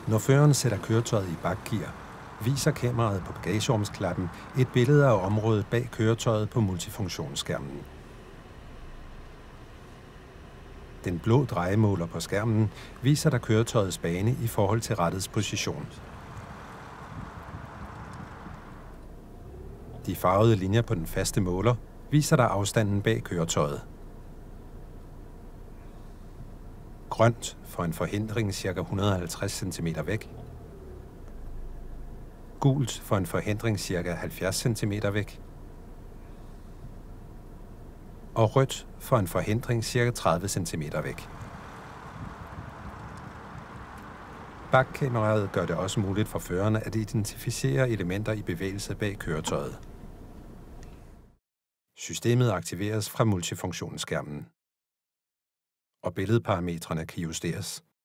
Når føreren sætter køretøjet i bakgear, viser kameraet på bagagerumsklappen et billede af området bag køretøjet på multifunktionsskærmen. Den blå drejemåler på skærmen viser dig køretøjets bane i forhold til rattets position. De farvede linjer på den faste måler viser dig afstanden bag køretøjet. Grønt for en forhindring ca. 150 cm væk. Gult for en forhindring ca. 70 cm væk. Og rødt for en forhindring ca. 30 cm væk. Bakkameraet gør det også muligt for førerne at identificere elementer i bevægelse bag køretøjet. Systemet aktiveres fra multifunktionsskærmen, og billedparametrene kan justeres.